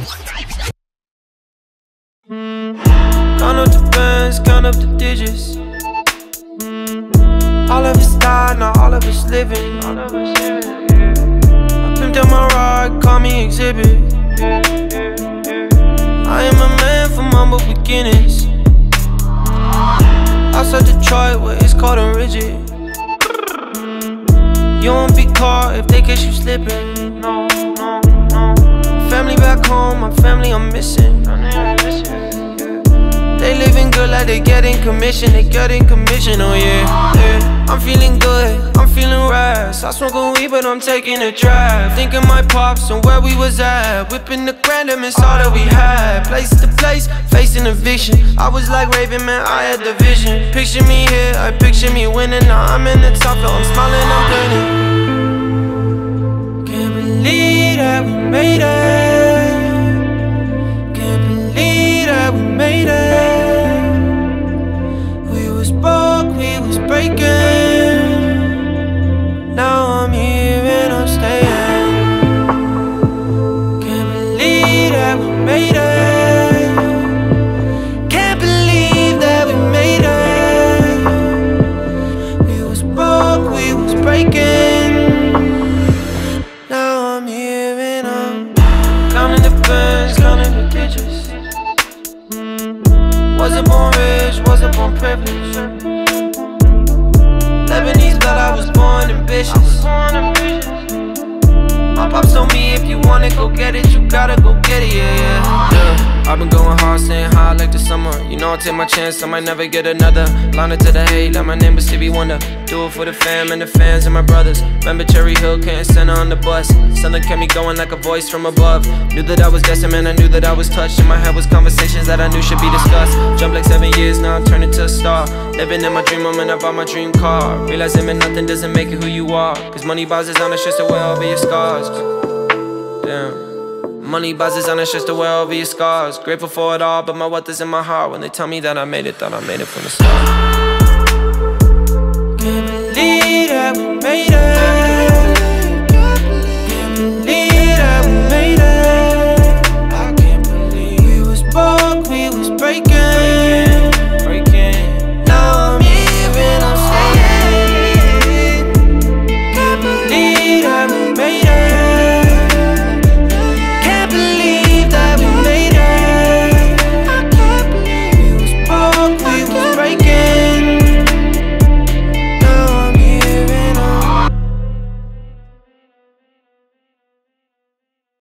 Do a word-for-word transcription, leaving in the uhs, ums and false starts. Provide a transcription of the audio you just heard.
Count up the bands, count up the digits. All of us died, now all of us living. I pimped out my ride, call me exhibit. I am a man from humble beginnings. Outside Detroit where it's cold and rigid. You won't be caught if they catch you slipping. No, no, no. Family back home, my family I'm missing. They living good like they getting commission, they getting commission, oh yeah, yeah. I'm feeling good, I'm feeling right. I smoke a weed but I'm taking a drive. Thinking my pops and where we was at. Whipping the grand and it's all that we had. Place to place, facing eviction. I was like Raven, man, I had the vision. Picture me here, I picture me winning. Now I'm in the top floor, I'm smiling, I'm grinning. Can't believe that we made it. Can't believe that we made it. We was broke, we was breaking. Now I'm here and I'm staying. Can't believe that we made it. Can't believe that we made it. We was broke, we was breaking. Now I'm here and I'm counting the bands, counting the digits. Wasn't born rich, wasn't born privileged. Lebanese blood, I was born ambitious. My pops told me if you want it, go get it. You gotta go get it, yeah, yeah, yeah. I've been going hard, staying high like the summer. You know I'll take my chance, I might never get another. Line it to the hate, like my name was Stevie Wonder. Do it for the fam and the fans and my brothers. Remember Cherry Hill, can't send her on the bus. Something kept me going like a voice from above. Knew that I was destined, man, I knew that I was touched. In my head was conversations that I knew should be discussed. Jumped like seven years, now I'm turning to a star. Living in my dream moment, I bought my dream car. Realizing that nothing doesn't make it who you are. Cause money buys is on, it's just a way over your scars. Damn. Money buzzes on, it's just a way over your scars. Grateful for it all, but my wealth is in my heart. When they tell me that I made it, thought I made it from the start. Can't believe that we made it.